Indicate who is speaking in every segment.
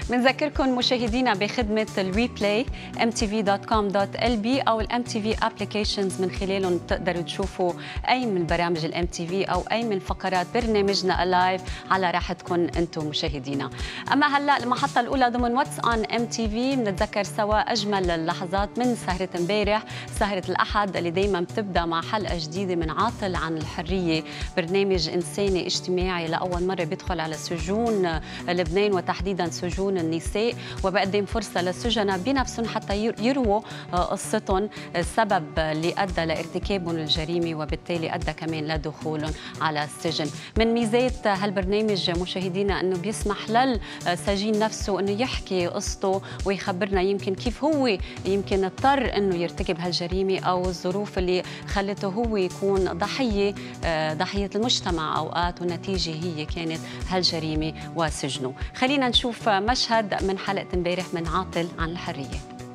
Speaker 1: بنذكركم مشاهدينا بخدمة الريبلاي mtv.com.lb أو الMTV applications، من خلالهم تقدروا تشوفوا أي من برامج الMTV أو أي من فقرات برنامجنا اللايف على راحتكم أنتم مشاهدينا. أما هلأ المحطة الأولى ضمن واتس أون MTV، بنتذكر سوا أجمل اللحظات من سهرة امبارح، سهرة الأحد اللي دايما بتبدأ مع حلقة جديدة من عاطل عن الحرية، برنامج إنساني اجتماعي لأول مرة بيدخل على سجون لبنان وتحديدا سجون النساء، وبقدم فرصة للسجناء بنفسهم حتى يرووا قصتهم، السبب اللي أدى لارتكابهم الجريمة وبالتالي أدى كمان لدخولهم على السجن. من ميزات هالبرنامج مشاهدينا أنه بيسمح للسجين نفسه أنه يحكي قصته ويخبرنا يمكن كيف هو يمكن اضطر أنه يرتكب هالجريمة أو الظروف اللي خلته هو يكون ضحية المجتمع أوقات، والنتيجة هي كانت هالجريمة وسجنه. خلينا نشوف مشهد من حلقة امبارح من عاطل عن الحرية.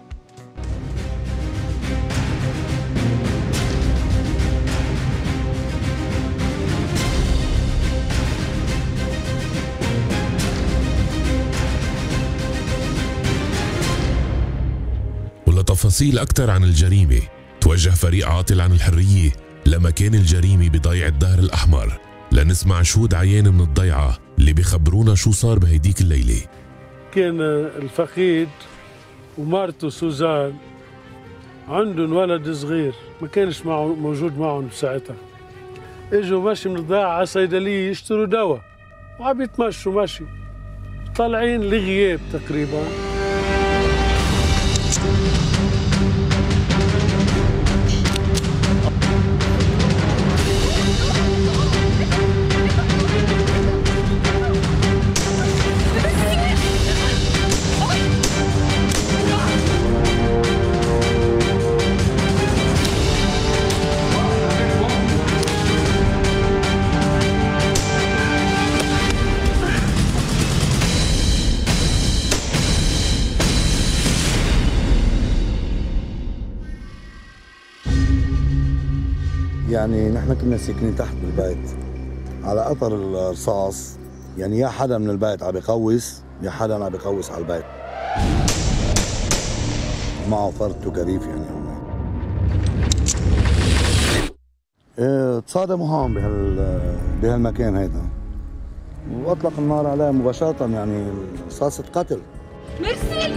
Speaker 2: ولتفاصيل أكثر عن الجريمة توجه فريق عاطل عن الحرية لمكان الجريمة بضيعة الدهر الأحمر لنسمع شهود عيان من الضيعة اللي بيخبرونا شو صار بهيديك الليلة.
Speaker 3: كان الفقيد ومارته سوزان عندهم ولد صغير ما كانش موجود معهم بساعتها، اجوا ماشي من الضيعة على صيدلية يشتروا دواء وعم يتمشوا ماشي طالعين لغياب تقريبا.
Speaker 4: يعني نحن كنا ساكنين تحت بالبيت على قطر الرصاص، يعني يا حدا من البيت عم بيقوس يا حدا عم بيقوس على البيت، معه فرد وكريف يعني هم. تصادموا هون بهالمكان هيدا واطلق النار عليه مباشرة، يعني رصاصة قتل.
Speaker 5: مرسل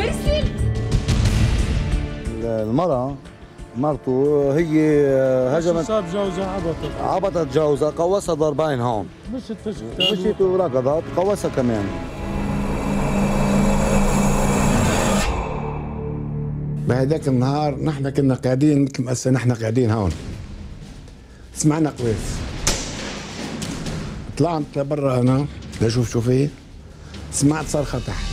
Speaker 4: المرأة مرته هي هجمت،
Speaker 3: صاب جوزها
Speaker 4: عبطت جوزها، قوسها ضربين هون، مشيت وركضت قوسها كمان.
Speaker 6: بهداك النهار نحن كنا قاعدين مثل ما هسه نحن قاعدين هون، سمعنا قويس، طلعت لبرا انا لاشوف شو فيه، سمعت صرخة تحت.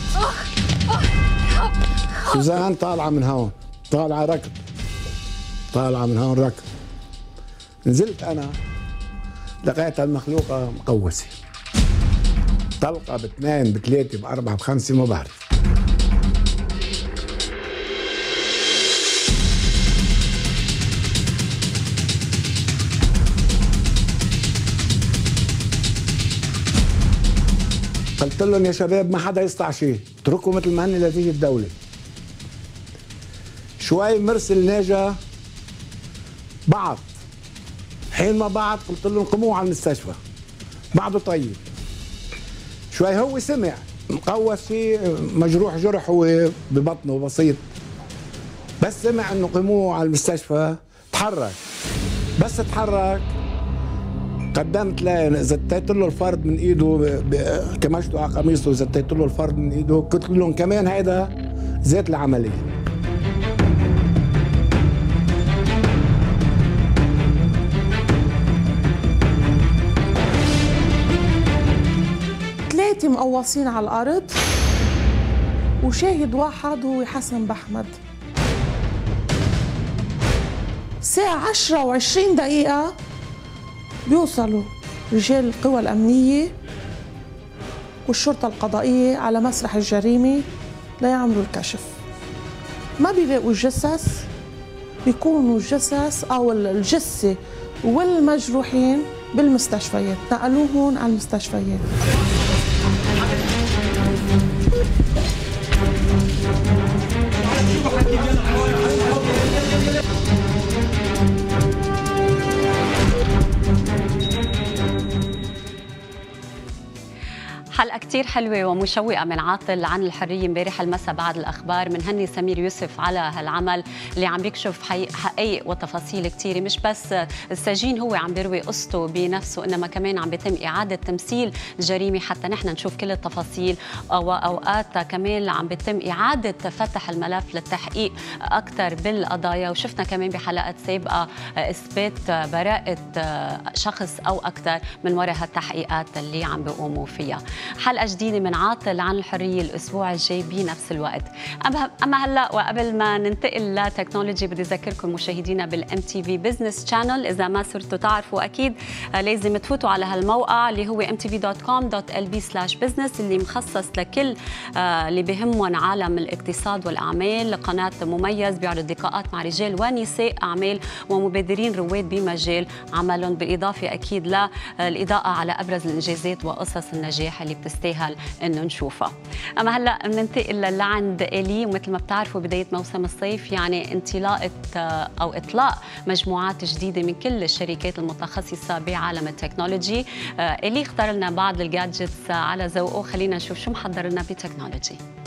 Speaker 6: سوزان طالعة من هون، طالعة ركض، طالعة من هون ركض. نزلت أنا لقيت المخلوقة مقوسة، طلقة باثنين بثلاثة بأربعة بخمسة ما بعرف. قلت لهم يا شباب ما حدا يصنع شيء، اتركوا مثل ما هن لتيجي الدولة. شوي مرسل ناجا بعض، حين ما بعض قلت لهم قوموا على المستشفى، بعده طيب. شوي هو سمع مقوس فيه مجروح جرح هو ببطنه بسيط، بس سمع انه قوموا على المستشفى تحرك، بس تحرك قدمت له زتيت له الفرد من ايده، كمشته على قميصه زتيت له الفرد من ايده، قلت لهم كمان هيدا زيت العمليه.
Speaker 5: ثلاثة مقوصين على الأرض وشاهد واحد هو حسن بحمد. الساعة 10:20 بيوصلوا رجال القوى الأمنية والشرطة القضائية على مسرح الجريمة ليعملوا الكشف. ما بيلاقوا الجثث، بيكونوا الجثث أو الجثة والمجروحين بالمستشفيات، نقلوهم على المستشفيات.
Speaker 1: كتير حلوة ومشوقة من عاطل عن الحرية امبارح المساء بعد الأخبار. بنهني سمير يوسف على هالعمل اللي عم بيكشف حقائق وتفاصيل كتيرة، مش بس السجين هو عم بيروي قصته بنفسه، إنما كمان عم بيتم إعادة تمثيل الجريمة حتى نحن نشوف كل التفاصيل، وأوقات كمان عم بيتم إعادة فتح الملف للتحقيق أكثر بالقضايا. وشفنا كمان بحلقات سابقة إثبات براءة شخص أو أكثر من وراء هالتحقيقات اللي عم بيقوموا فيها. حلقة جديدة من عاطل عن الحرية الأسبوع الجاي بنفس الوقت. أما هلأ وقبل ما ننتقل لتكنولوجي بدي أذكركم مشاهدينا بالMTV Business Channel، إذا ما صرتوا تعرفوا أكيد لازم تفوتوا على هالموقع اللي هو mtv.com.lb/business اللي مخصص لكل اللي بهمهم عالم الاقتصاد والأعمال. قناة مميز بيعرض لقاءات مع رجال ونساء أعمال ومبادرين رواد بمجال عملهم، بالإضافة أكيد للإضاءة على أبرز الإنجازات وقصص النجاح اللي بتستاهل إنه نشوفها. أما هلأ بننتقل لعند إلي، ومثل ما بتعرفوا بداية موسم الصيف يعني انطلاقة أو إطلاق مجموعات جديدة من كل الشركات المتخصصة بعالم التكنولوجي. إلي اختار لنا بعض الجادجتس على ذوقه، خلينا نشوف شو محضر لنا بتكنولوجي.